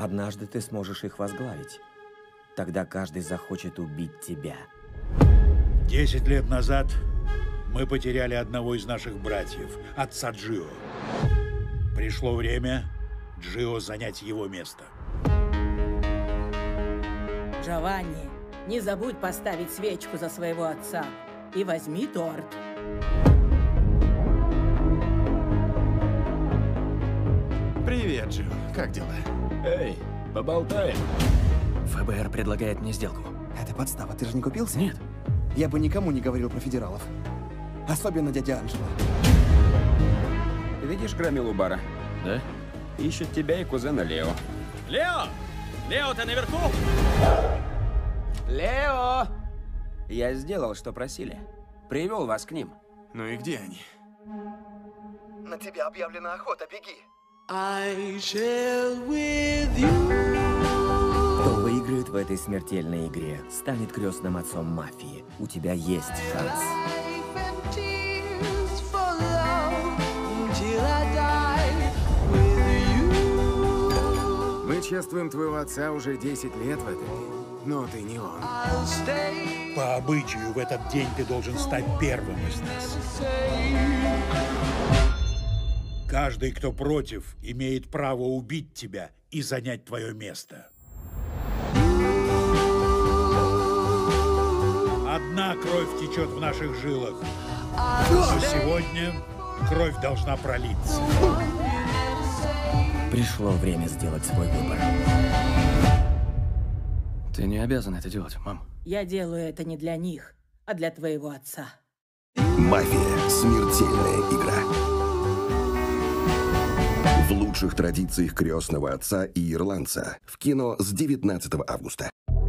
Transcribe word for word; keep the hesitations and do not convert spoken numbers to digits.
Однажды ты сможешь их возглавить. Тогда каждый захочет убить тебя. Десять лет назад мы потеряли одного из наших братьев, отца Джио. Пришло время Джио занять его место. Джованни, не забудь поставить свечку за своего отца и возьми торт. Привет, Джио. Как дела? Эй, поболтаем. ФБР предлагает мне сделку. Это подстава, ты же не купился? Нет. Я бы никому не говорил про федералов. Особенно дядя Анджело. Видишь громилу бара? Да? Ищет тебя и кузена Лео. Лео! Лео, ты наверху? Лео! Я сделал, что просили. Привел вас к ним. Ну и где они? На тебя объявлена охота, беги. Кто выиграет в этой смертельной игре, станет крестным отцом мафии. У тебя есть шанс. Мы чествуем твоего отца уже десять лет в этом мире, но ты не он. По обычаю, в этот день ты должен стать первым из нас. Каждый, кто против, имеет право убить тебя и занять твое место. Одна кровь течет в наших жилах, но сегодня кровь должна пролиться. Пришло время сделать свой выбор. Ты не обязан это делать, мам. Я делаю это не для них, а для твоего отца. Мафия. Смертельная игра. В лучших традициях крестного отца и ирландца. В кино с девятнадцатого августа.